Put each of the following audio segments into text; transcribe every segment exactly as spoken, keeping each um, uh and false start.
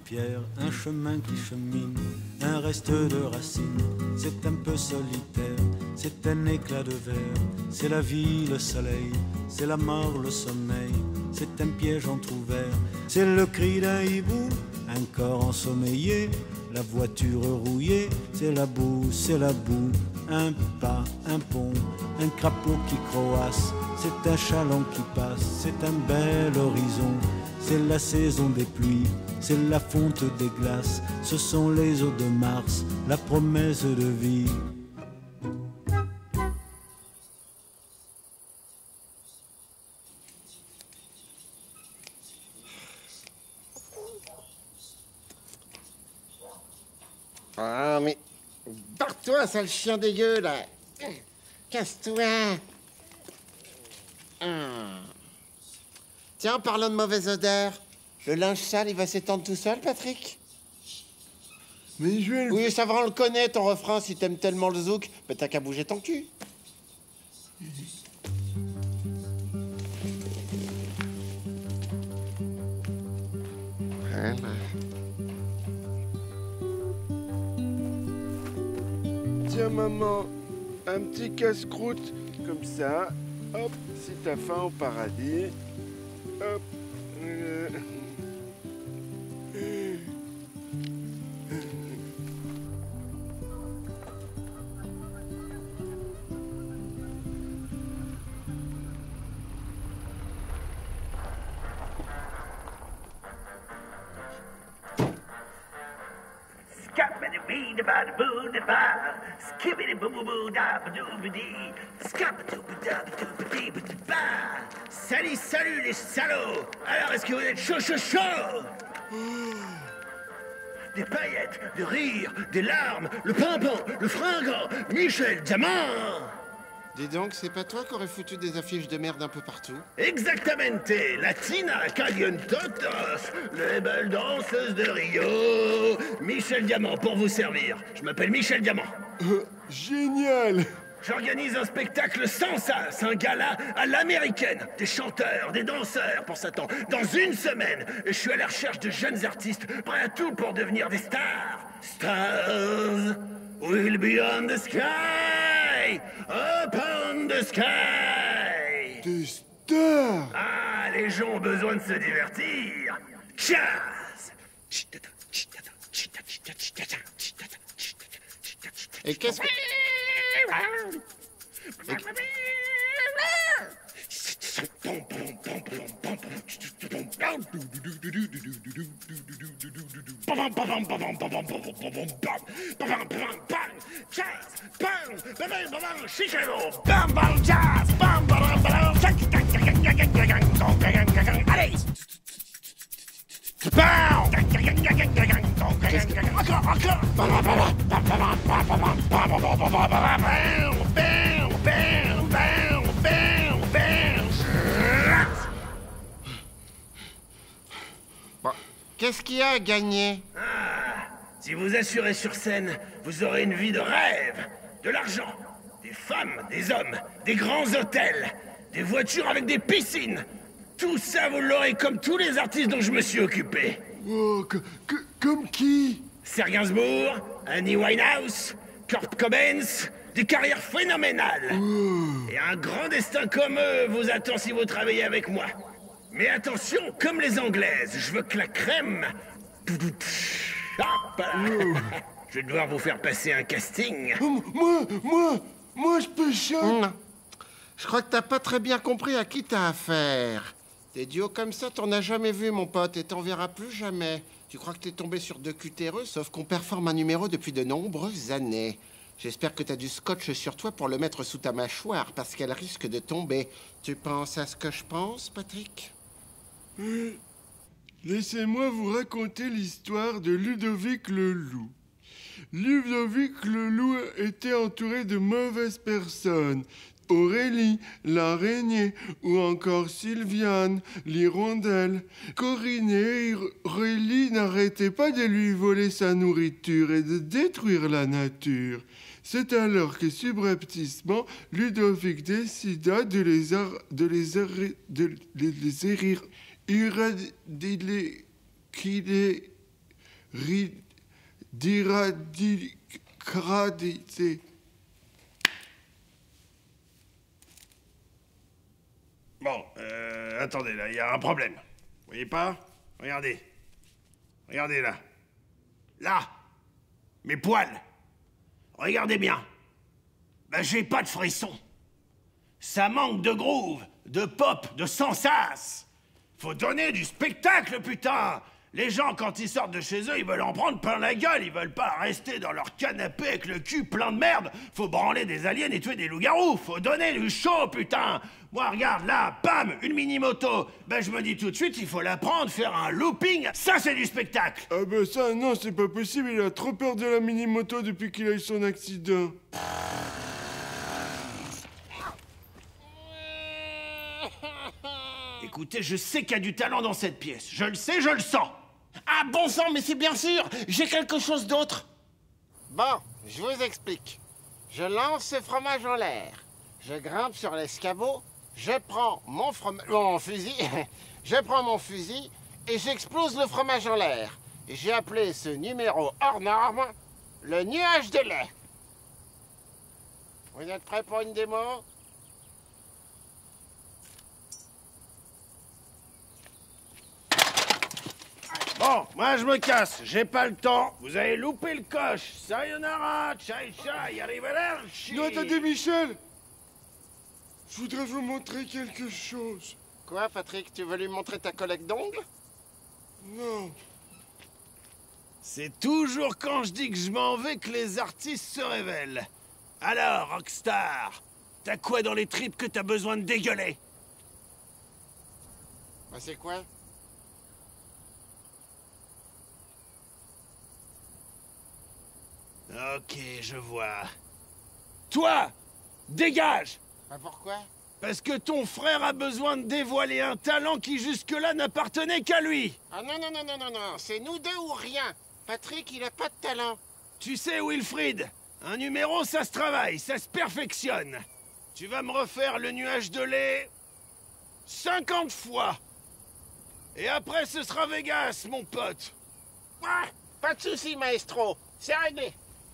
pierre, un chemin qui chemine, un reste de racines. C'est un peu solitaire, c'est un éclat de verre. C'est la vie, le soleil, c'est la mort, le sommeil. C'est un piège entrouvert, c'est le cri d'un hibou, un corps ensommeillé, la voiture rouillée. C'est la boue, c'est la boue, un pas, un pont, un crapaud qui croasse. C'est un chaland qui passe, c'est un bel horizon. C'est la saison des pluies, c'est la fonte des glaces. Ce sont les eaux de Mars, la promesse de vie. Ah, mais... barre-toi, sale chien dégueu, là. Casse-toi. Hum. Tiens, parlant de mauvaise odeur, le linge sale, il va s'étendre tout seul, Patrick? Mais je vais le... Oui, ça va, on le connaît, ton refrain. Si t'aimes tellement le zouk, bah t'as qu'à bouger ton cul. Voilà. Tiens, maman, un petit casse-croûte, comme ça. Hop, si t'as faim au paradis. Hop. Euh... Salut, salut les salauds! Alors, est-ce que vous êtes chaud, chaud, chaud? Des paillettes, des rires, des larmes, le pimpant, le fringant, Michel Diamant! Dis donc, c'est pas toi qui aurais foutu des affiches de merde un peu partout? Exactamente! Latina, Calion Totos, le belle danseuse de Rio, Michel Diamant pour vous servir. Je m'appelle Michel Diamant. Euh, génial! J'organise un spectacle sans sas, un gala à l'américaine. Des chanteurs, des danseurs pour Satan. Dans une semaine, je suis à la recherche de jeunes artistes prêts à tout pour devenir des stars. Stars will be on the sky, upon the sky. Des stars! Ah, les gens ont besoin de se divertir. Jazz. Et qu'est-ce que... Allez! Encore, encore! Bon, qu'est-ce qu'il y a à gagner? Ah, si vous assurez sur scène, vous aurez une vie de rêve. De l'argent, des femmes, des hommes, des grands hôtels, des voitures avec des piscines. Tout ça, vous l'aurez comme tous les artistes dont je me suis occupé. Oh, que, que, comme qui? Serge Gainsbourg, Annie Winehouse, Kurt Cobain, des carrières phénoménales. Oh. Et un grand destin comme eux vous attend si vous travaillez avec moi. Mais attention, comme les Anglaises, je veux que la crème... Hop là. Oh. Je vais devoir vous faire passer un casting. Oh, moi, moi, moi, je peux chanter. Non. Je crois que t'as pas très bien compris à qui t'as affaire. Des duos comme ça, t'en as jamais vu, mon pote, et t'en verras plus jamais. Tu crois que t'es tombé sur deux cutéreux, sauf qu'on performe un numéro depuis de nombreuses années. J'espère que t'as du scotch sur toi pour le mettre sous ta mâchoire, parce qu'elle risque de tomber. Tu penses à ce que je pense, Patrick? Laissez-moi vous raconter l'histoire de Ludovic le Loup. Ludovic le Loup était entouré de mauvaises personnes. Aurélie, l'araignée, ou encore Sylviane, l'hirondelle. Corinne et Aurélie n'arrêtaient pas de lui voler sa nourriture et de détruire la nature. C'est alors que subrepticement, Ludovic décida de les ar... de les ar... de les, les hérir... éradiquer... qu'il est... ri, d'irradicradité. Bon, euh, attendez, là, il y a un problème. Vous voyez pas? Regardez. Regardez, là. Là! Mes poils! Regardez bien. Ben, j'ai pas de frisson. Ça manque de groove, de pop, de sensas. Faut donner du spectacle, putain! Les gens, quand ils sortent de chez eux, ils veulent en prendre plein la gueule. Ils veulent pas rester dans leur canapé avec le cul plein de merde. Faut branler des aliens et tuer des loups-garous. Faut donner du show, putain! Moi, regarde, là, bam, une mini-moto. Ben, je me dis tout de suite, il faut la prendre, faire un looping. Ça, c'est du spectacle! Ah bah ça, non, c'est pas possible. Il a trop peur de la mini-moto depuis qu'il a eu son accident. Écoutez, je sais qu'il y a du talent dans cette pièce. Je le sais, je le sens. Ah bon sang, mais c'est bien sûr. J'ai quelque chose d'autre. Bon, je vous explique. Je lance ce fromage en l'air. Je grimpe sur l'escabeau. Je prends mon fromage... mon fusil. Je prends mon fusil et j'explose le fromage en l'air. Et j'ai appelé ce numéro hors norme le nuage de lait. Vous êtes prêts pour une démo? Bon, moi je me casse, j'ai pas le temps. Vous avez loupé le coche. Sayonara, chai chai, arrivederci. Non, attendez, Michel. Je voudrais vous montrer quelque chose. Quoi, Patrick? Tu veux lui montrer ta collecte d'ongles? Non. C'est toujours quand je dis que je m'en vais que les artistes se révèlent. Alors, Rockstar, t'as quoi dans les tripes que t'as besoin de dégueuler? Bah c'est quoi? Ok, je vois. Toi, dégage! Bah pourquoi? Parce que ton frère a besoin de dévoiler un talent qui jusque-là n'appartenait qu'à lui. Ah non, non, non, non, non, non, c'est nous deux ou rien. Patrick, il a pas de talent. Tu sais, Wilfried, un numéro, ça se travaille, ça se perfectionne. Tu vas me refaire le nuage de lait... cinquante fois. Et après, ce sera Vegas, mon pote. Ah, pas de soucis, maestro. C'est réglé.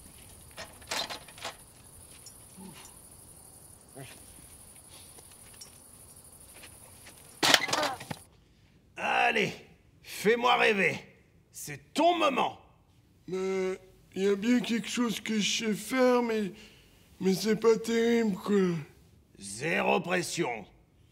Allez, fais-moi rêver. C'est ton moment. Mais il y a bien quelque chose que je sais faire, mais... Mais c'est pas terrible, quoi. Zéro pression.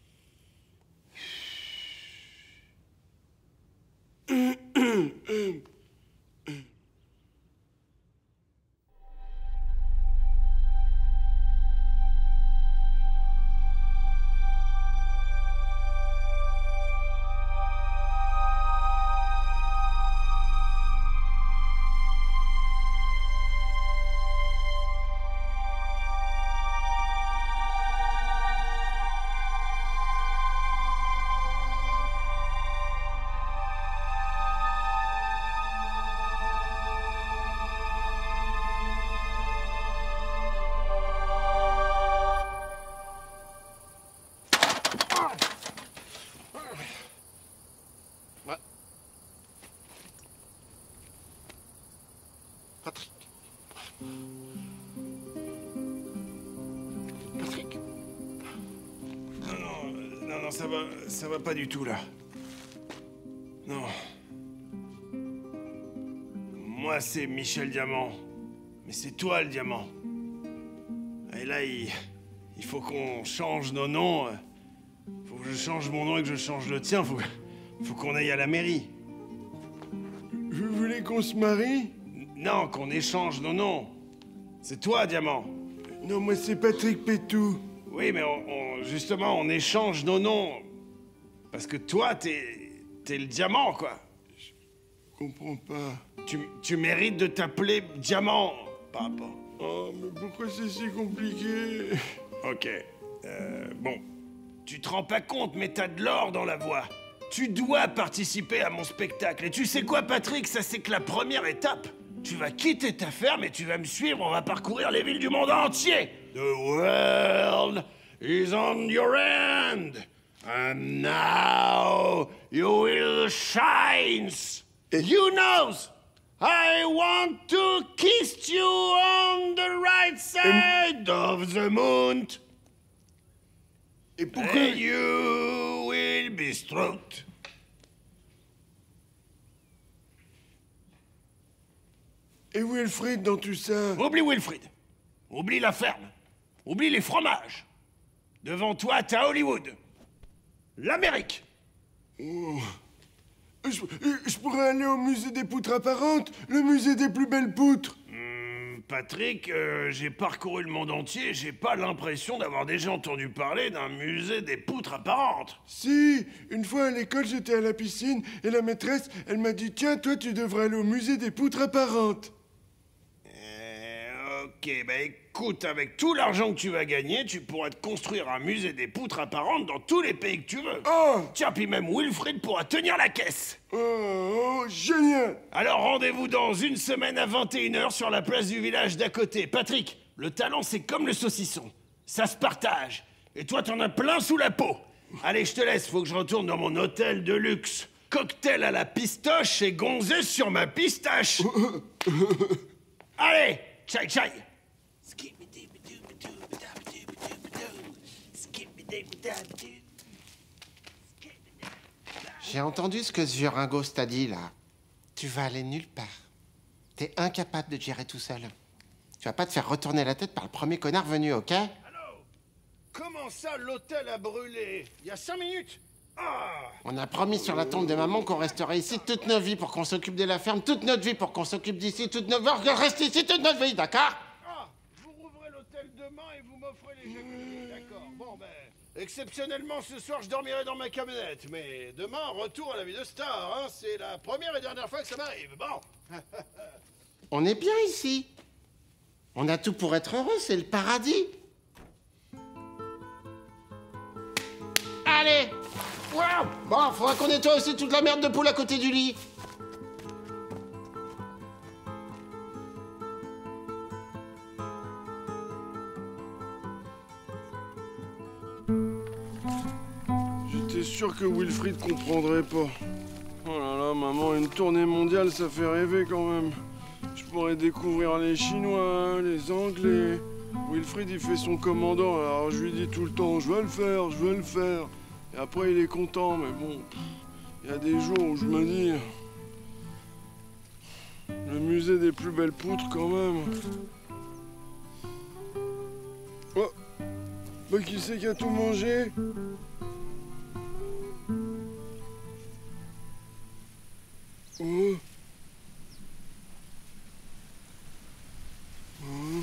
Patrick. Patrick. Non, non, non, non, ça va, ça va pas du tout, là. Non. Moi, c'est Michel Diamant. Mais c'est toi, le diamant. Et là, il... Il faut qu'on change nos noms. Faut que je change mon nom et que je change le tien. Faut, faut qu'on aille à la mairie. Vous voulez qu'on se marie? Non, qu'on échange nos noms. C'est toi, Diamant. Non, moi, c'est Patrick Pétou. Oui, mais on, on- justement, on échange nos noms. Parce que toi, t'es... T'es le diamant, quoi. Je comprends pas. Tu, tu mérites de t'appeler Diamant, papa. Oh, mais pourquoi c'est si compliqué? Ok. Euh, bon. Tu te rends pas compte, mais t'as de l'or dans la voix. Tu dois participer à mon spectacle. Et tu sais quoi, Patrick? Ça, c'est que la première étape. Tu vas quitter ta ferme et tu vas me suivre. On va parcourir les villes du monde entier. The world is on your end. And now you will shine. You knows. I want to kiss you on the right side of the moon. Et pourquoi... And you will be stroked. Et Wilfrid dans tout ça? Oublie Wilfrid. Oublie la ferme. Oublie les fromages. Devant toi, t'as Hollywood. L'Amérique. Oh. Je, je pourrais aller au musée des poutres apparentes, le musée des plus belles poutres. Hmm, Patrick, euh, j'ai parcouru le monde entier, j'ai pas l'impression d'avoir déjà entendu parler d'un musée des poutres apparentes. Si, une fois à l'école, j'étais à la piscine et la maîtresse, elle m'a dit « Tiens, toi, tu devrais aller au musée des poutres apparentes. » Euh, ok, bah écoute, avec tout l'argent que tu vas gagner, tu pourras te construire un musée des poutres apparentes dans tous les pays que tu veux. Oh, Tiens, puis même Wilfrid pourra tenir la caisse. oh, oh, génial. Alors rendez-vous dans une semaine à vingt et une heures sur la place du village d'à côté. Patrick, le talent c'est comme le saucisson. Ça se partage. Et toi t'en as plein sous la peau. Allez, je te laisse, faut que je retourne dans mon hôtel de luxe. Cocktail à la pistoche et gonzesse sur ma pistache. Allez, tchaï tchaï. J'ai entendu ce que ce vieux ringos t'a dit, là. Tu vas aller nulle part. T'es incapable de te gérer tout seul. Tu vas pas te faire retourner la tête par le premier connard venu, ok? Allô? Comment ça, l'hôtel a brûlé? Il y a cinq minutes? Ah! On a promis sur la tombe de maman qu'on resterait ici toute notre vie pour qu'on s'occupe de la ferme, toute notre vie pour qu'on s'occupe d'ici, toute notre vie, qu'on reste ici toute notre vie, d'accord? Ah! Vous rouvrez l'hôtel demain et vous m'offrez les jeux. D'accord. Bon, ben... Exceptionnellement, ce soir, je dormirai dans ma camionnette. Mais demain, retour à la vie de star, hein. C'est la première et dernière fois que ça m'arrive. Bon. On est bien ici. On a tout pour être heureux, c'est le paradis. Allez! Wow! Bon, faudra qu'on nettoie aussi toute la merde de poule à côté du lit. J'étais sûr que Wilfrid comprendrait pas. Oh là là, maman, une tournée mondiale, ça fait rêver quand même. Je pourrais découvrir les Chinois, les Anglais. Wilfrid, il fait son commandant, alors je lui dis tout le temps, je veux le faire, je veux le faire. Et après, il est content, mais bon, il y a des jours où je me dis... Le musée des plus belles poutres, quand même. Oh, bah qui c'est qui a tout mangé? Oh. Oh.